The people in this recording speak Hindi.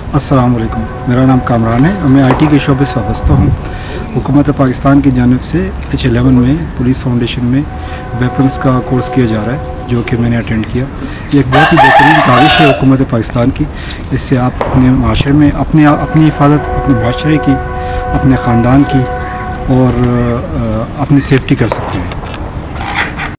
अस्सलाम वालेकुम, मेरा नाम कामरान है और मैं आईटी के शोबे से वाबस्ता हूँ। हुकूमत पाकिस्तान की जानिब से H11 में पुलिस फाउंडेशन में वेपन्स का कोर्स किया जा रहा है, जो कि मैंने अटेंड किया। ये एक बहुत ही बेहतरीन काविश है हुकूमत पाकिस्तान की। इससे आप अपने माशरे में अपनी हिफाजत, अपने माशरे की, अपने ख़ानदान की और अपनी सेफ्टी कर सकते हैं।